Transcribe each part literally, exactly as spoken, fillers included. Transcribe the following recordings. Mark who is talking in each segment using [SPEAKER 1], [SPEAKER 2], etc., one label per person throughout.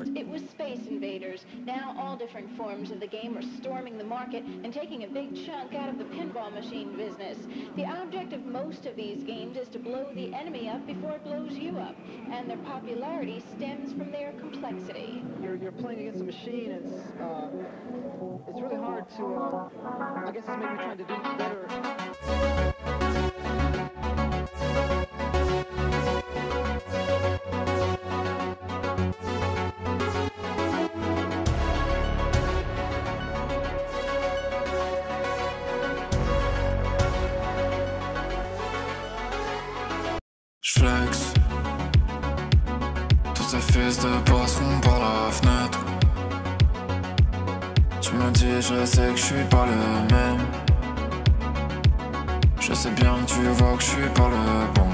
[SPEAKER 1] It was Space Invaders. Now all different forms of the game are storming the market and taking a big chunk out of the pinball machine business. The object of most of these games is to blow the enemy up before it blows you up, and their popularity stems from their complexity.
[SPEAKER 2] You're, you're playing against a machine, and it's, uh, it's really hard to, uh, I guess it's maybe trying to do better.
[SPEAKER 3] J'flex. Tous ces fils de passeront par la fenêtre. Tu me dis, je sais que je suis pas le même. Je sais bien que tu vois que je suis pas le bon.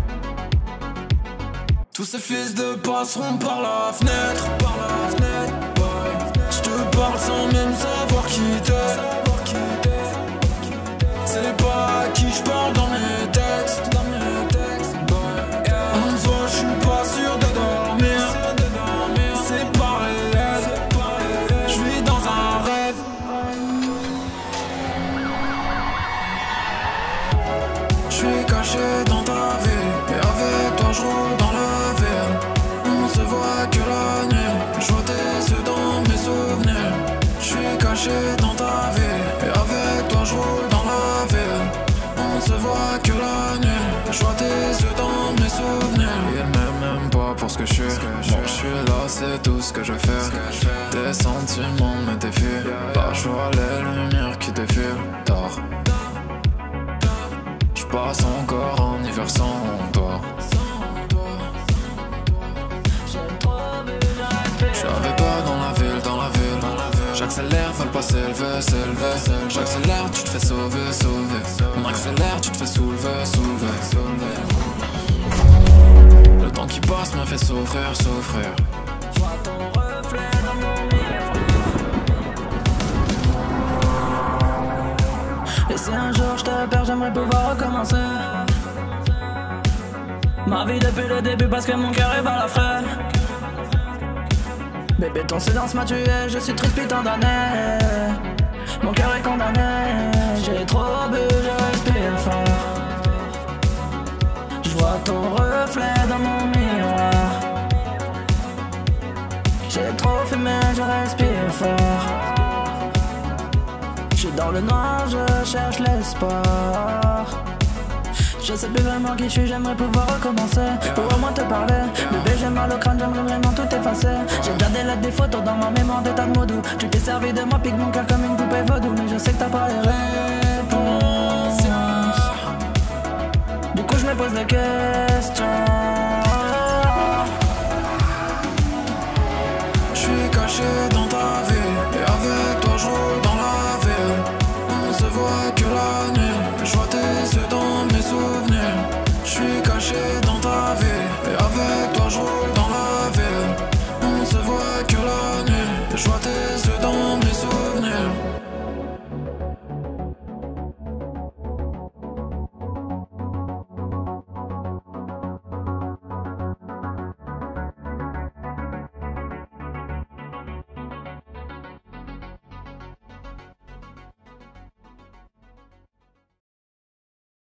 [SPEAKER 3] Tous ces fils de passeront par la fenêtre. Par la fenêtre, boy. Je te parle sans même savoir qui t'es. C'est pas à qui je parle dans mes textes. Dans mes textes, boy. Yeah. En soi, je suis pas sûr de dormir. C'est pas réel. Je vis dans un rêve. Je suis caché dans ta ville, et avec toi je roule dans la ville. On se voit que la nuit, je vois tes yeux dans mes souvenirs. Je suis caché dans ta ville, et avec toi je roule dans la ville. On se voit que la nuit, je vois tes yeux dans mes souvenirs. Il m'aime même pas pour ce que je suis. Moi je suis là, c'est tout ce que je fais. Tes sentiments me défient. Là je vois les lumières qui défilent. Tard. Je passe encore un hiver sans toi. Je suis avec toi dans la ville, dans la ville. J'accélère, faut le pas s'élever, s'élever. J'accélère, tu te fais sauver, sauver. On accélère, tu te fais soulever, soulever. Le temps qui passe me fait souffrir, souffrir.
[SPEAKER 4] Je vois ton reflet dans mon miroir. Et si un jour je te perds, j'aimerais pouvoir recommencer ma vie depuis le début parce que mon cœur est balafré. Bébé, ton silence m'a tué, je suis triste putain d'année. Mon cœur est condamné, j'ai trop bu, je respire fort. Je vois ton reflet dans mon miroir. J'ai trop fumé, je respire fort. Je suis dans le noir, je cherche l'espoir. Je sais plus vraiment qui je suis, j'aimerais pouvoir recommencer. Pour au moins te parler. Bébé, j'ai mal au crâne, j'aimerais vraiment tout effacer. J'ai gardé là des photos dans ma mémoire d'état de modou. Tu t'es servi de moi, pique mon cœur comme une poupée vaudou. Mais je sais que t'as pas les réponses. Du coup je me pose des questions.